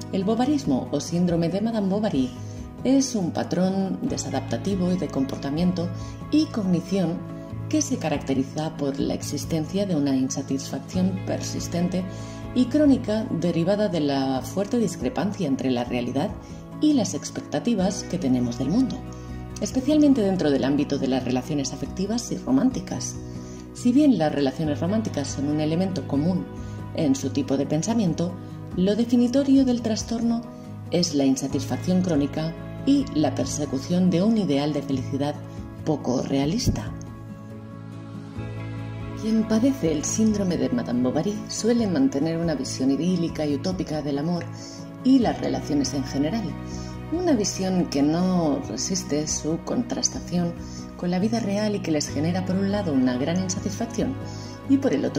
El bovarismo o síndrome de Madame Bovary es un patrón desadaptativo y de comportamiento y cognición que se caracteriza por la existencia de una insatisfacción persistente y crónica derivada de la fuerte discrepancia entre la realidad y las expectativas que tenemos del mundo, especialmente dentro del ámbito de las relaciones afectivas y románticas. Si bien las relaciones románticas son un elemento común en su tipo de pensamiento, lo definitorio del trastorno es la insatisfacción crónica y la persecución de un ideal de felicidad poco realista. Quien padece el síndrome de Madame Bovary suele mantener una visión idílica y utópica del amor y las relaciones en general, una visión que no resiste su contrastación con la vida real y que les genera por un lado una gran insatisfacción y por el otro